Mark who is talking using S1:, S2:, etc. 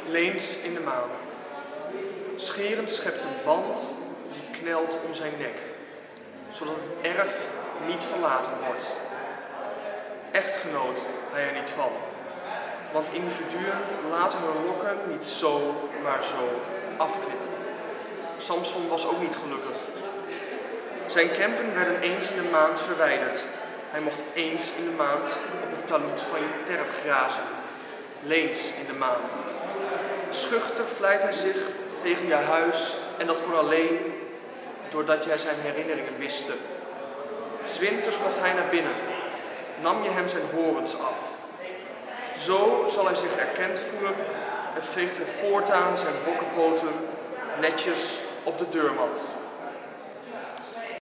S1: Leens in de maan. Scherend schept een band die knelt om zijn nek, zodat het erf niet verlaten wordt. Echtgenoot hij er niet van, want individuen laten hun lokken niet zo, maar zo afknippen. Samson was ook niet gelukkig. Zijn kempen werden eens in de maand verwijderd. Hij mocht eens in de maand op het taluut van je terp grazen. Leens in de maan. Schuchter vlijt hij zich tegen je huis en dat kon alleen doordat jij zijn herinneringen wiste. 'S winters mocht hij naar binnen, nam je hem zijn horens af. Zo zal hij zich erkend voelen en veegt hij voortaan zijn bokkenpoten netjes op de deurmat.